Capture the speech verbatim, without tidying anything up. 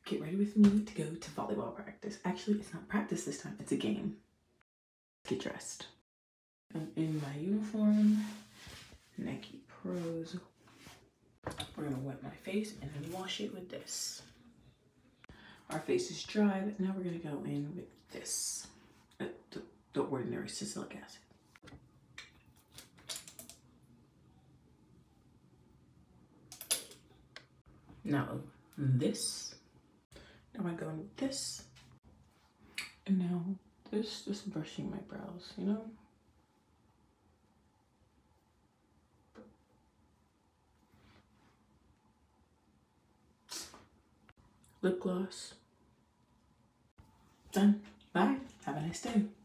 get ready with me to go to volleyball practice. Actually, it's not practice this time, it's a game. Get dressed. I'm in my uniform, Nike Pros. We're gonna wet my face and then wash it with this. Our face is dry, but now we're gonna go in with this, uh, the, the ordinary salicylic acid. Now this, now I go in with this, and now this, just brushing my brows, you know? Lip gloss. Done. Bye. Have a nice day.